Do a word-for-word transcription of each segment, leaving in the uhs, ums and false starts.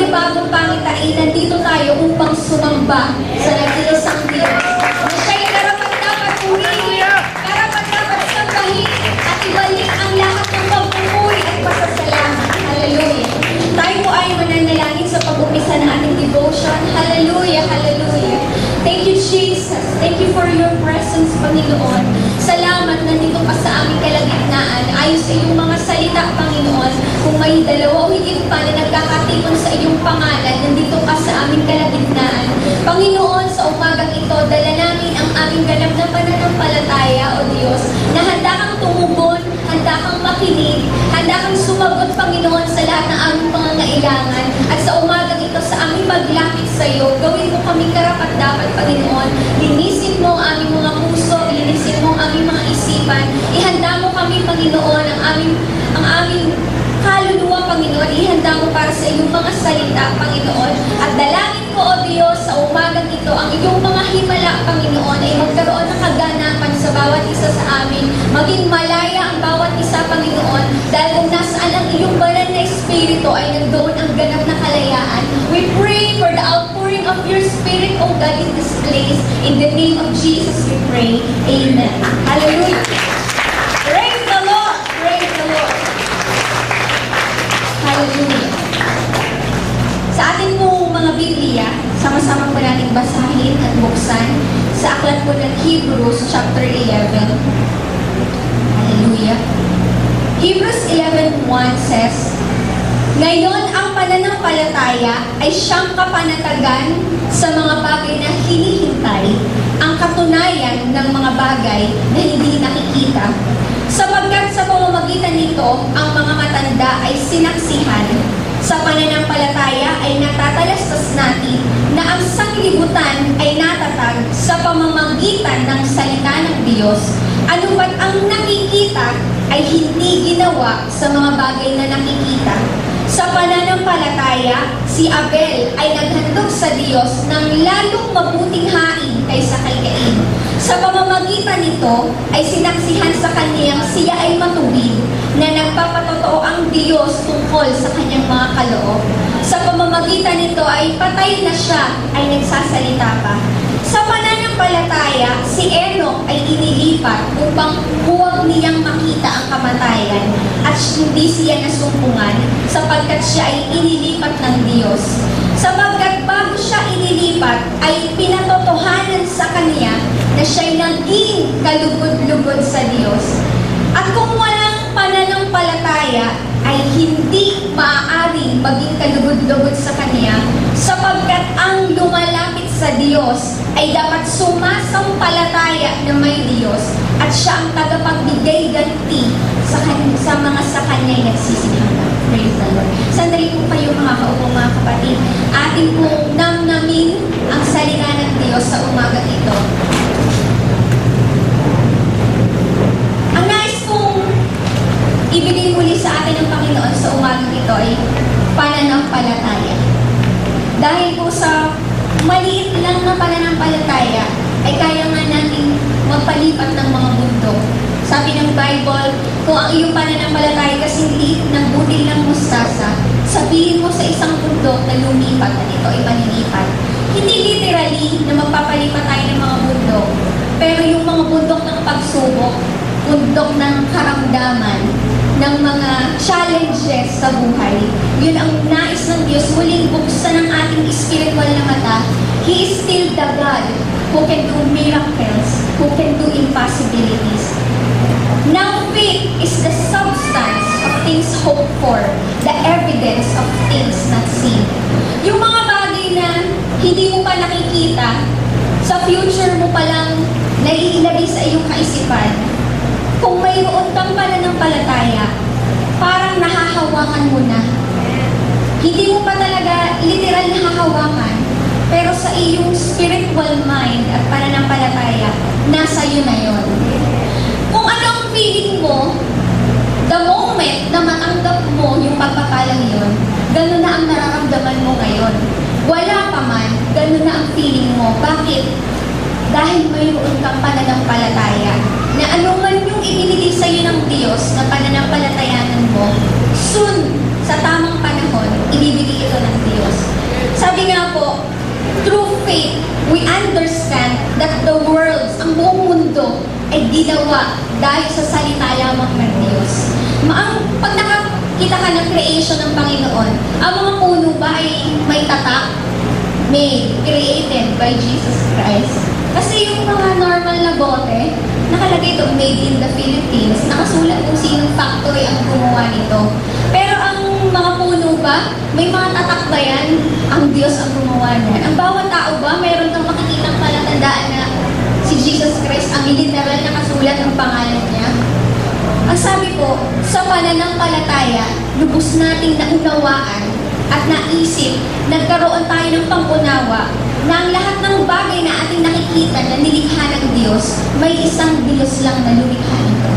ngayong bagong pangitain, nandito tayo upang sumamba sa nag-iisang Diyos. Na siya'y karapat-dapat purihin, karapat-dapat sambahin, at ibalik ang lahat ng pagpupuri at pasasalamat. Hallelujah. Tayo po ay mananalangin sa pag-umpisa ng ating devotion. Hallelujah, hallelujah. Thank you, Jesus. Thank you for your presence, Panginoon. Salamat na dito ka sa aming kalagitnaan. Ayon sa iyong mga salita, Panginoon, kung may dalawa o higit pa na nagkakatipon sa iyong pangalan, nandito ka sa aming kalagitnaan. Panginoon, sa umagang ito, dala namin ang aming ganap na pananampalataya, O Diyos, na handa kang tumugon, handa kang makinig, handa kang sumagot, Panginoon, sa lahat ng aming pangangailangan. At sa umagang ito, sa aming maglapit sa iyo, gawin mo kami karapat-dapat, Panginoon. Linisin mo ang aming mga puso, linisin mo ang aming mga isipan. Ihanda mo kami, Panginoon, ang aming, ang aming kaluluwa, Panginoon. Ihanda mo para sa iyong mga salita, Panginoon. At dalangin ko, O Diyos, sa umagang ito, ang iyong mga himala, Panginoon, ay magkaroon ng kaganapan sa bawat isa sa amin. Maging malaya ang bawat isa, Panginoon, dahil kung nasaan ang iyong banal na Espiritu ay nandoon ang ganap na kalayaan. We pray for the outpouring of your Spirit, O God, in this place. In the name of Jesus we pray. Amen. Hallelujah. Praise the Lord. Praise the Lord. Hallelujah. Sa ating po mga Biblia, sama-sama po natin basahin at buksan sa aklat po ng Hebrews chapter eleven. Hallelujah. Hebrews eleven one says, ngayon ang pananampalataya ay siyang kapanatagan sa mga bagay na hinihintay, ang katunayan ng mga bagay na hindi nakikita. Sapagkat sa pamamagitan nito, ang mga matanda ay sinaksihan. Sa pananampalataya ay natatalastas natin na ang sanglibutan ay natatag sa pamamagitan ng salita ng Diyos. Ano ba't ang nakikita ay hindi ginawa sa mga bagay na nakikita? Sa pananampalataya, si Abel ay naghandog sa Diyos ng lalong mabuting hain kaysa kay Cain. Sa pamamagitan nito, ay sinaksihan sa kaniyang siya ay matuwid na nagpapatotoo ang Diyos tungkol sa kanyang mga kaloob. Sa pamamagitan nito ay patay na siya ay nagsasalita pa. Sa pananampalataya, si Enoch ay inilipat upang huwag niyang makita ang kamatayan at hindi siya nasumpungan sapagkat siya ay inilipat ng Diyos. Sapagkat bago siya inilipat ay pinatotohanan sa kanya na siya'y naging kalugod-lugod sa Diyos. At kung walang pananampalataya ay hindi maaaring maging kalugod-lugod sa kanya sapagkat ang lumalapit sa Diyos ay dapat sumasampalataya na may Diyos at siya ang tagapagbigay ganti sa, sa mga sa kanya'y nagsisihanda. Praise the Lord. Sandali po kayo mga kaupo mga kapatid. Ating pong namnamin ang salita ng Diyos sa umaga ito. Ang nais kong ibigay muli sa atin ng Panginoon sa umagang ito ay pananampalataya. Dahil po sa maliit lang na pananampalataya ay kaya nga natin magpalipat ng mga bundok. Sabi ng Bible, kung ang iyong pananampalataya kasing liit ng budil ng mustasa, sabihin mo sa isang bundok na lumipat at ito ay malilipat. Hindi literally na magpapalipat tayo ng mga bundok, pero yung mga bundok ng pagsubok, bundok ng karamdaman, ng mga challenges sa buhay, yun ang nais ng Diyos muling buksan ng ating spiritual na mata. He is still the God who can do miracles, who can do impossibilities. Now faith is the substance of things hoped for, the evidence of things not seen. Yung mga bagay na hindi mo pa nakikita, sa future mo pa lang naiilagay sa iyong kaisipan, kung mayroon kang pananampalataya, parang nahahawakan mo na. Hindi mo pa talaga literal nahahawakan, pero sa iyong spiritual mind at pananampalataya, nasa iyo na yon. Kung ano ang feeling mo, the moment na matanggap mo yung pagpapalang yon, gano'n na ang nararamdaman mo ngayon. Wala pa man, gano'n na ang feeling mo. Bakit? Dahil mayroon kang pananampalataya na anuman yung ibinigay sa iyo ng Diyos na pananampalatayanan mo, soon, sa tamang panahon, ibibigay ito ng Diyos. Sabi nga po, through faith, we understand that the world, ang buong mundo, ay ginawa dahil sa salita lamang ng Diyos. Maang, pag nakakita ka ng creation ng Panginoon, ang mga puno ba ay may tatak? Made, created by Jesus Christ. Kasi yung mga normal na bote, nakalagay ito, made in the Philippines, nakasulat kung sinong factory ang gumawa nito. Pero ang mga puno ba, may mga tatak ba yan? Ang Diyos ang gumawa niyan. Ang bawat tao ba, mayroon kang makikitang palatandaan na si Jesus Christ ang literal na kasulat ng pangalan niya? Ang sabi ko, sa pananampalataya, lubos nating naunawaan at naisip, nagkaroon tayo ng pangunawa na ang lahat ng bagay na ating nakikita na nilikha ng Diyos, may isang Diyos lang na lumikha nito.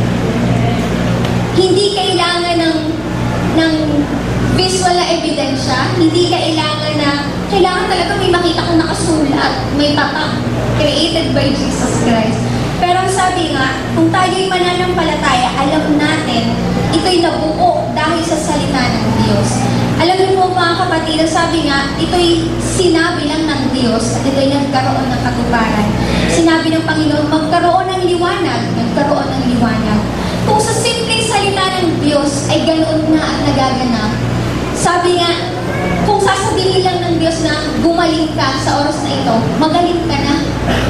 Hindi kailangan ng, ng visual na ebidensya, hindi kailangan na, kailangan talaga may makita kong nakasulat, may tatak, created by Jesus Christ. Pero ang sabi nga, kung tayo'y mananampalataya, alam natin, ito'y nabuo dahil sa salita ng Diyos. Alam niyo po mga kapatid, sabi nga, ito'y sinabi lang ng Diyos at ito'y nagkaroon ng katuparan. Sinabi ng Panginoon, magkaroon ng liwanag, nagkaroon ng liwanag. Kung sa simpleng salita ng Diyos ay ganoon na at nagaganap, sabi nga, kung sasabihin lang ng Diyos na gumaling ka sa oras na ito, magaling ka na.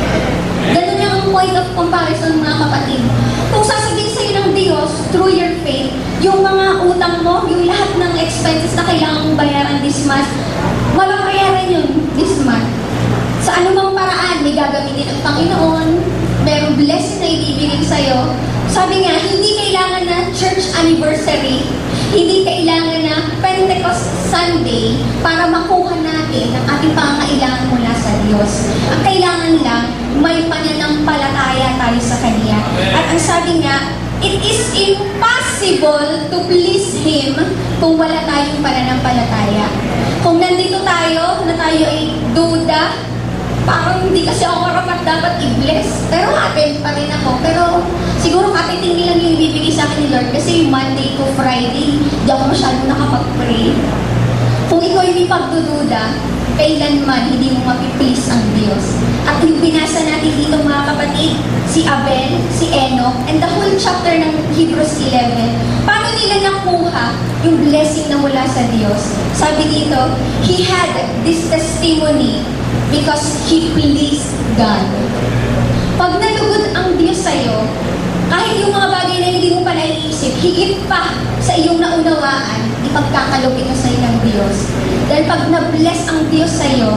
Ganun yung point of comparison mga kapatid. Kung sasabihin sa'yo ng Diyos, through your faith, yung mga utang mo, yung lahat ng expenses na kailangan mong bayaran this month, mababayaran yun this month. Sa anumang paraan, may gagamitin ng Panginoon, merong blessing na ibibigay sa'yo. Sabi nga, hindi kailangan na church anniversary, hindi kailangan na Pentecost Sunday para makuha natin ang ating pangangailangan mula sa Diyos. Ang kailangan lang, may pananampalataya tayo sa Kanya. At ang sabi nga, it is impossible to please Him kung wala tayong pananampalataya. Kung nandito tayo, na tayo ay duda, parang hindi kasi ako karapat dapat i-bless. Pero attend pa rin ako. Pero siguro katitingin lang yung ibibigay sa akin ni Lord kasi Monday to Friday, di ako masyado nakapag-pray. Kung ikaw ay may pagdududa, kailanman hindi mo mapiplease ang Diyos. At yung binasa natin dito mga kapatid, si Abel, si Enoch, and the whole chapter ng Hebrews eleven, paano nila nakuha yung blessing na mula sa Diyos? Sabi dito, he had this testimony because he pleased God. Pag nalugod ang Diyos sa'yo, kahit yung mga bagay na hindi mo pa naiisip, higit pa sa iyong naunawaan, ipagkakalog ito sa'yo ng Diyos. Dahil pag na-bless ang Diyos sa'yo,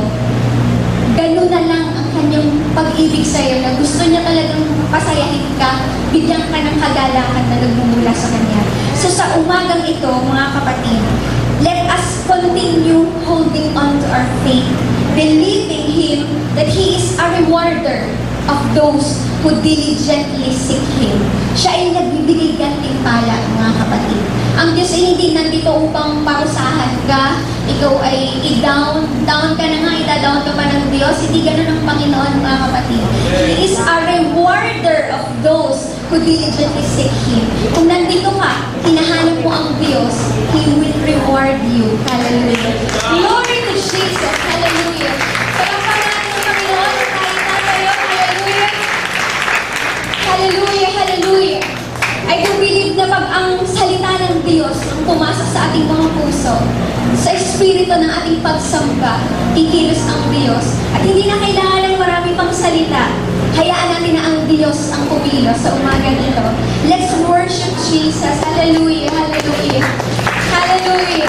ganun na lang ang kanyang pag-ibig sa'yo na gusto niya talagang pasayahin ka, bigyan ka ng kagalakan na nagmumula sa Kanya. So sa umagang ito, mga kapatid, let us continue holding on to our faith, believing Him that He is a rewarder of those who diligently seek Him. Siya ay nagbibigay gantimpala, mga kapatid. Ang Diyos ay hindi nandito upang parusahan ka, ikaw ay i-down, down ka na nga, ida-down ka pa ng Diyos. Hindi ganun ang Panginoon, mga kapatid. He is a rewarder of those who diligently seek Him. Kung nandito ka, hinahanap mo ang Diyos, He will reward you. Hallelujah. Glory to Jesus. Hallelujah. Palakpakan ng Panginoon, tayo tayo. Hallelujah. Hallelujah, hallelujah. I do believe na pag ang salita ng Diyos ang pumasok sa ating mga puso, sa espiritu ng ating pagsamba, kikilos ang Diyos. At hindi na kailangan ng marami pang salita. Hayaan natin na ang Diyos ang kumilos sa umaga nito. Let's worship Jesus. Hallelujah, hallelujah. Hallelujah.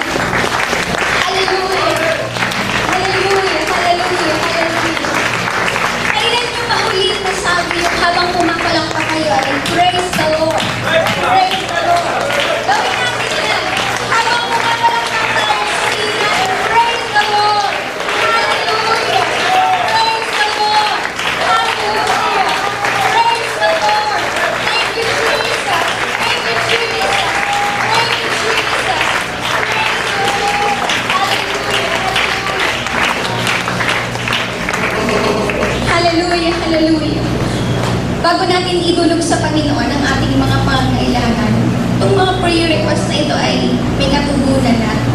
Hallelujah. Hallelujah, hallelujah, hallelujah. Kailan yung mahuling nasabi yung habang pumapalakpa kayo ay praise the Lord. Praise the Lord. Gawin natin yan. Habang pumapalakpa tayo sa sila ay praise the Lord. Hallelujah. Praise the Lord. Hallelujah. Praise the Lord. Thank you, Jesus. Thank you, Jesus. Thank you, Jesus. Praise the Lord. Hallelujah. Hallelujah. Hallelujah. Bago natin idulog sa Panginoon ang ating mga pangangailangan, itong mga prayer request na ito ay may katugunan na.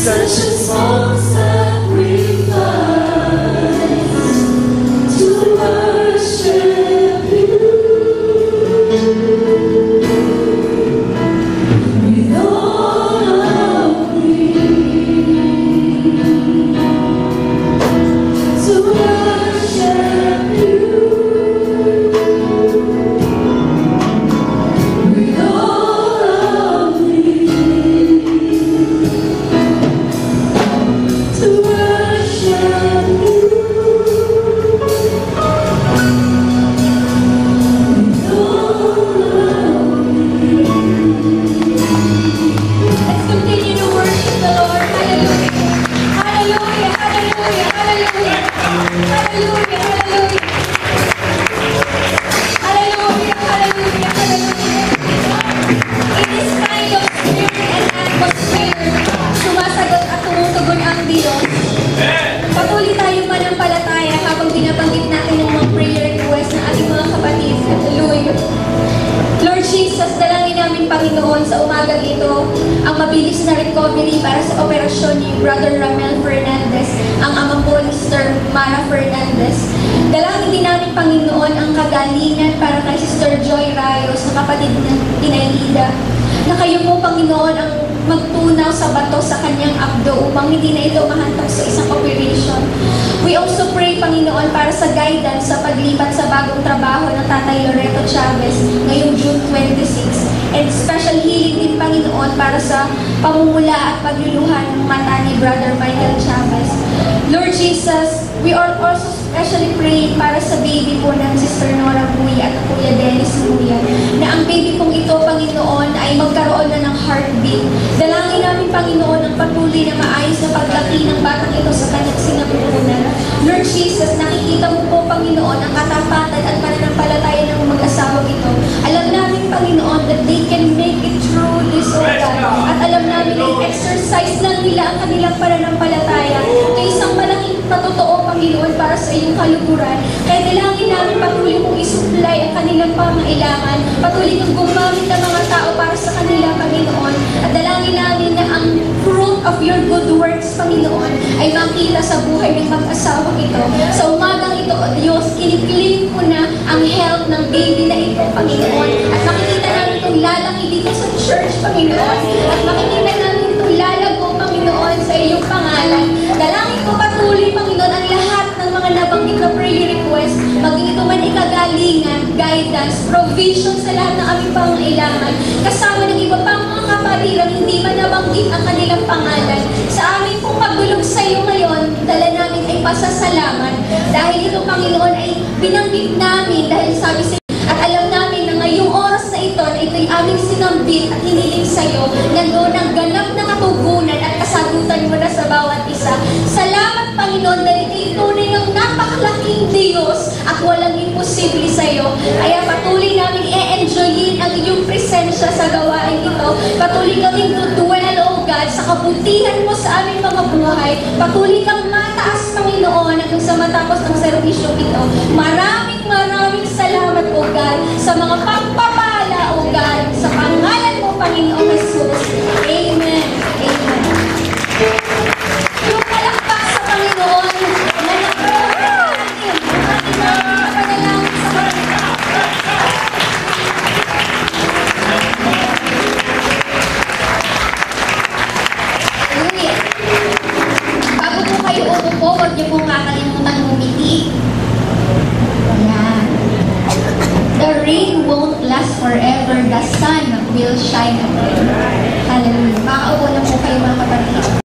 Such a small sacrifice to worship you with all of me, to worship you with all of me, to worship you with all of me. Let's continue to worship the Lord. Hallelujah. Hallelujah. Hallelujah. Hallelujah. Hallelujah. Hallelujah. Hallelujah. Hallelujah. Hallelujah. In this kind of spirit and atmosphere, sumasagot at tumutugon ang Diyos. Patuloy tayong manampalataya habang binabanggit natin yung mga prayer request ng ating mga kapatid. Hallelujah. Lord Jesus, dalangin namin, Panginoon, sa umagang ito, ang mabilis na recovery para sa operasyon ni Brother Ramel Fernandez, ang ama po ni Sister Mara Fernandez. Dalangin din namin, Panginoon, ang kagalingan para kay Sister Joy Rayos, na kapatid ng Inay Ida, na kayo po, Panginoon, ang magtunaw sa bato sa kanyang abdo upang hindi na ito mahantak sa isang operation. We also pray, Panginoon, para sa guidance sa paglipat sa bagong trabaho ng Tatay Loreto Chavez ngayong June twenty-sixth. And special healing din, Panginoon, para sa pamumula at pagluluhan ng mata ni Brother Michael Chavez. Lord Jesus, we are also especially praying para sa baby po ng Sister Nora Buya at Kuya Dennis Buya, na ang baby pong ito, Panginoon, ay magkaroon na ng heartbeat. Dalangin namin, Panginoon, ang patuloy na maayos na paglaki ng batang ito sa kanyang sinapupunan. Lord Jesus, nakikita mo po, Panginoon, ang katapatan at pananampalataya ng mag-asawang ito. Alam namin, Panginoon, that they can make it through this, O God. At alam namin na i-exercise lang nila ang kanilang pananampalataya kay isang malaking patotoo, Panginoon, para sa iyong kaluguran. Kaya dalangin namin, patuloy mong isupply ang kanilang pangailangan. Patuloy kang gumamit ng mga tao para sa kanila, Panginoon. At dalangin namin na ang fruit of your good works, Panginoon, ay makita sa buhay ng mag-asawang ito. Sa umagang ito, O Diyos, kiniklaim ko na ang health ng baby na ito, Panginoon. At makikita namin itong lalaki dito sa church, Panginoon. At makikita namin itong lalago, Panginoon, sa iyong pangalan. Dalangin ko patuloy, Panginoon, ang lahat ng mga nabanggit na prayer request, maging ito man ikagalingan, guidance, provision sa lahat ng aming pangailangan, kasama ng iba pang mga kapatiran, hindi man nabanggit ang kanilang pangalan. Sa aming pong pagdulog sa iyo ngayon, dala namin ay pasasalamat. Dahil ito, Panginoon, ay binanggit namin dahil sabi sa at alam namin na ngayong oras na ito, na ito'y aming sinambit at hiniling sa iyo, nandoon ang ganap na katugunan at kasagutan mo na sa bawat isa. Salamat, Panginoon, dahil ito'y tunay ng napakalaking Diyos at walang imposible sa iyo. Kaya patuloy namin i-enjoyin ang iyong presensya sa gawain ito. Patuloy kaming dudwell, O God, sa kabutihan mo sa aming mga buhay. Patuloy kang mataas, Panginoon, hanggang sa matapos ng servisyo ito. Maraming maraming salamat, O God, sa mga pagpapala, O God, sa pangalan mo, Panginoong Jesus. Amen. Amen. Yung palakpak sa Panginoon, na nakapagod natin ang ating mga panalangin sa Panginoon. Hallelujah. Bago po kayo umupo, huwag niyo pong kakalimutan umiti. Ayan. The rain won't last forever, the sun will shine again.